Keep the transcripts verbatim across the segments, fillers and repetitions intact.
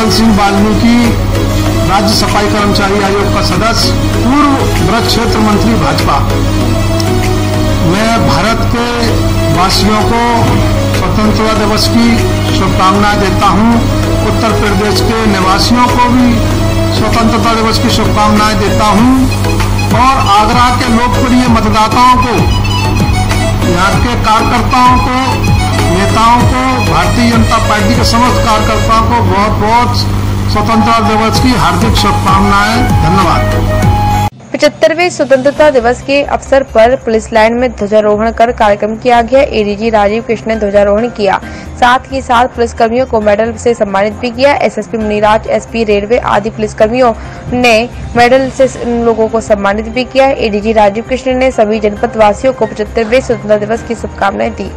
कमल सिंह वाल्मीकि, राज्य सफाई कर्मचारी आयोग का सदस्य, पूर्व ब्रज क्षेत्र मंत्री भाजपा। मैं भारत के वासियों को स्वतंत्रता दिवस की शुभकामनाएं देता हूं। उत्तर प्रदेश के निवासियों को भी स्वतंत्रता दिवस की शुभकामनाएं देता हूं और आगरा के लोकप्रिय मतदाताओं को, यहाँ के कार्यकर्ताओं को, नेताओं को, भारतीय जनता पार्टी के समस्त कार्यकर्ताओं को बहुत बहुत स्वतंत्रता दिवस की हार्दिक शुभकामनाएं। धन्यवाद। पचहत्तरवें स्वतंत्रता दिवस के अवसर पर पुलिस लाइन में ध्वजारोहण कर कार्यक्रम किया गया। एडीजी राजीव कृष्ण ने ध्वजारोहण किया, साथ ही साथ पुलिसकर्मियों को मेडल से सम्मानित भी किया। एसएसपी मुनिराज, एसपी रेलवे आदि पुलिसकर्मियों ने मेडल से इन लोगों को सम्मानित भी किया। एडीजी राजीव कृष्ण ने सभी जनपद वासियों को पचहत्तरवें स्वतंत्रता दिवस की शुभकामनाएं दी।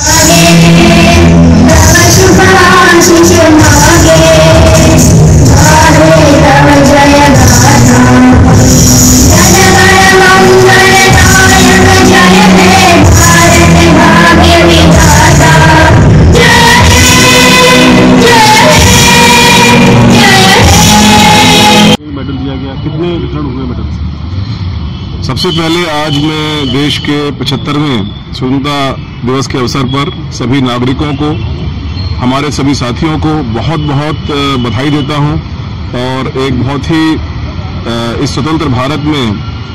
मेडल दिया गया, कितने वितरण हुए मेडल? सबसे पहले आज मैं देश के पचहत्तरवें स्वतंत्रता दिवस के अवसर पर सभी नागरिकों को, हमारे सभी साथियों को बहुत बहुत बधाई देता हूं और एक बहुत ही इस स्वतंत्र भारत में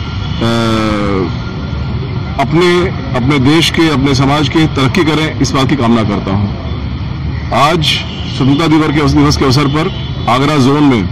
अपने अपने देश के, अपने समाज के तरक्की करें, इस बात की कामना करता हूं। आज स्वतंत्रता दिवस के अवसर पर आगरा जोन में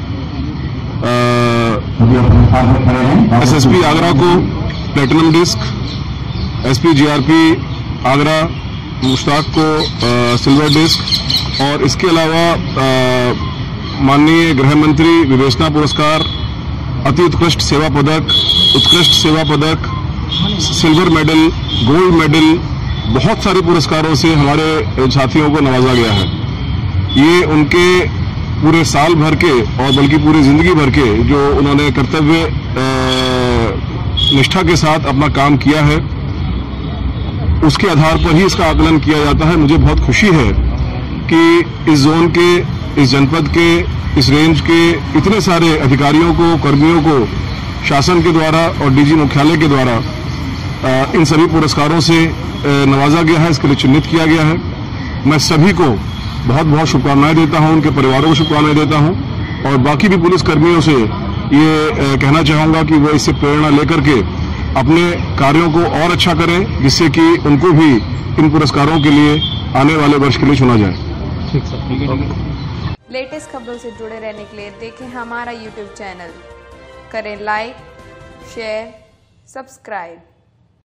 एसएसपी आगरा को platinum disc, SP GRP Agra Mushtaq को आ, सिल्वर डिस्क और इसके अलावा माननीय गृह मंत्री विवेचना पुरस्कार, अति उत्कृष्ट सेवा पदक, उत्कृष्ट सेवा पदक, सिल्वर मेडल, गोल्ड मेडल, बहुत सारे पुरस्कारों से हमारे साथियों को नवाजा गया है। ये उनके पूरे साल भर के और बल्कि पूरी जिंदगी भर के जो उन्होंने कर्तव्य निष्ठा के साथ अपना काम किया है, उसके आधार पर ही इसका आकलन किया जाता है। मुझे बहुत खुशी है कि इस जोन के, इस जनपद के, इस रेंज के इतने सारे अधिकारियों को, कर्मियों को शासन के द्वारा और डीजी मुख्यालय के द्वारा इन सभी पुरस्कारों से नवाजा गया है, इसके लिए चिन्हित किया गया है। मैं सभी को बहुत बहुत शुभकामनाएं देता हूं, उनके परिवारों को शुभकामनाएं देता हूं और बाकी भी पुलिस कर्मियों से ये कहना चाहूंगा कि वो इससे प्रेरणा लेकर के अपने कार्यों को और अच्छा करें, जिससे कि उनको भी इन पुरस्कारों के लिए आने वाले वर्ष के लिए चुना जाए। ठीक सर। लेटेस्ट खबरों से जुड़े रहने के लिए देखें हमारा यूट्यूब चैनल, करें लाइक, शेयर, सब्सक्राइब।